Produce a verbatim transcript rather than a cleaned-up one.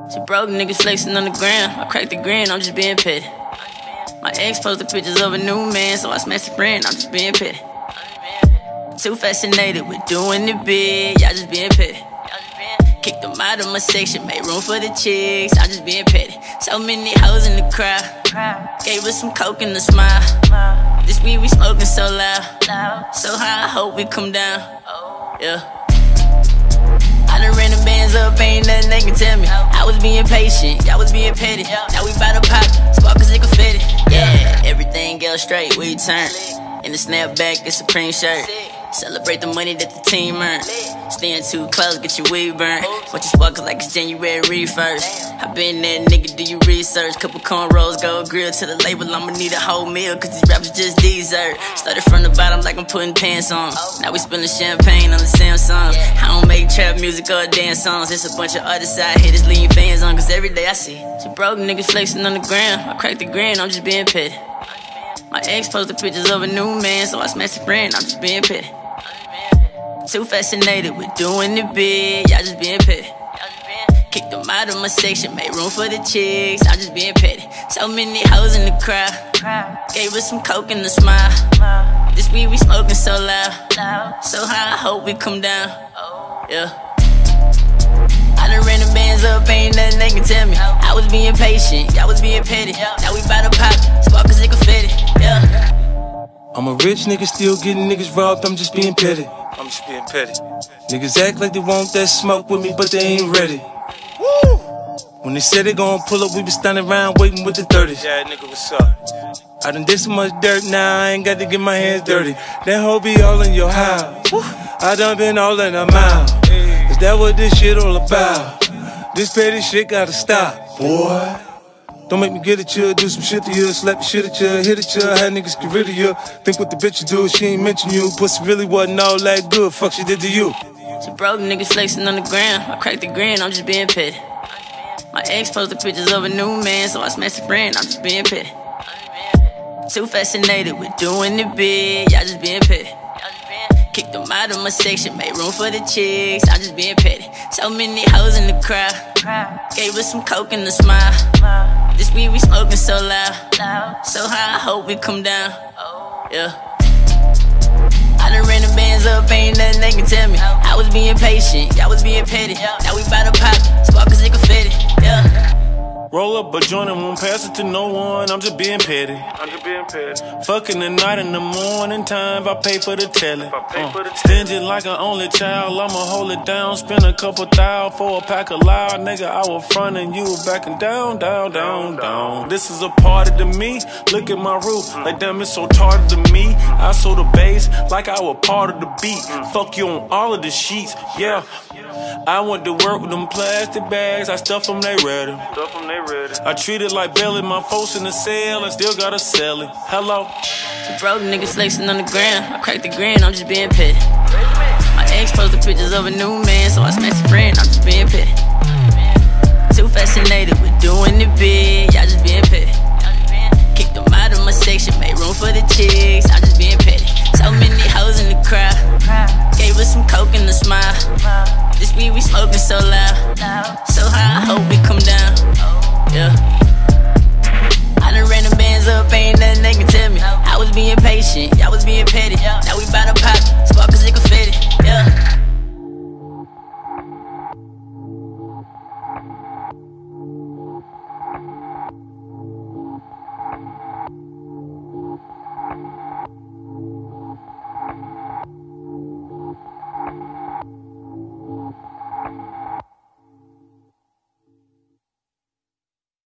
Two broke niggas flexing on the ground. I cracked the grin, I'm just being petty. My ex posted pictures of a new man, so I smashed a friend, I'm just being petty. Too fascinated with doing it big, y'all just being petty. Kicked them out of my section, made room for the chicks, I'm just being petty. So many hoes in the crowd, gave us some coke and a smile. This weed we smoking so loud, so high I hope we come down. Yeah. I done ran the bands up, ain't nothing they can tell me. I was being patient, y'all was being petty. Now we bout to pop, sparkles and confetti. Yeah, everything else straight, we turn. In the snapback, it's Supreme shirt. Celebrate the money that the team earned. Staying too close, get your weed burnt. Watch you sparkle like it's January first. I been there, nigga, do your research. Couple cornrows, gold grill to the label. I'ma need a whole meal, cause these rappers just dessert. Started from the bottom like I'm putting pants on. Now we spilling champagne on the Samsung. I don't make trap music or dance songs. It's a bunch of artists out here that's leaving fans on. Cause every day I see two broke niggas flexing on the ground. I cracked the grin, I'm just being petty. My ex posted pictures of a new man, so I smashed a friend, I'm just being petty. Too fascinated with doing it big, y'all just being petty. Kicked them out of my section, made room for the chicks, I'm just being petty. So many hoes in the crowd, gave us some coke and a smile. This weed we smoking so loud, so high I hope we come down. Yeah. I done ran the bands up, ain't nothing they can tell me. I was being patient, y'all was being petty. Now we bout to pop, sparkles and confetti. Yeah. I'm a rich nigga still getting niggas robbed, I'm just being petty. I'm just being petty. Niggas act like they want that smoke with me, but they ain't ready. Woo! When they said they gon' pull up, we been standing around waiting with the thirties. Yeah, nigga, what's up? I done did so much dirt, now I ain't got to get my hands dirty. That hoe be all in your house. Woo! I done been all in a mile. Is that what this shit all about? This petty shit gotta stop, boy. Don't make me get at you, do some shit to you, slap the shit at you, hit at you, how niggas get rid of you. Think what the bitch you do, she ain't mention you. Pussy really wasn't all that good, fuck she did to you. Two broke niggas flexing on the ground, I cracked the grin, I'm just being petty. My ex posted pictures of a new man, so I smashed a friend, I'm just being petty. Too fascinated with doing it big, y'all just being petty. Kicked them out of my section, made room for the chicks, I'm just being petty. So many hoes in the crowd, gave us some coke and a smile. This weed we smoking so loud, so high I hope we come down. Yeah. I done ran the bands up, ain't nothing they can tell me. I was being patient, y'all was being petty. Now we bout to pop, sparkles and confetti. Yeah. Roll up a joint and won't pass it to no one, I'm just being petty. I'm just being petty. Fucking the night in the morning time, I pay for the telly. Uh, for the Stingy like an only child, I'ma hold it down. Spend a couple thou for a pack of loud. Nigga, I was frontin', you were backing down, down, down, down. This is a party to me, look at my roof. Like damn, it's so tardy to me. I saw the bass like I was part of the beat. Fuck you on all of the sheets, yeah. I went to work with them plastic bags, I stuff them, they ready. Stuff them, they ready. I treat it like belly, my folks in the cell and still gotta sell it. Hello. Two broke niggas flexing on the ground, I cracked the grin, I'm just being petty. My ex posted pictures of a new man, so I smashed a friend, I'm just being petty. Too fascinated with doing it big, y'all just being petty. Kicked them out of my section, made room for the chicks, I'm just being petty. So many hoes in the crowd, gave us some coke and a smile. This weed we smoking so loud, so high I hope we come down. Yeah.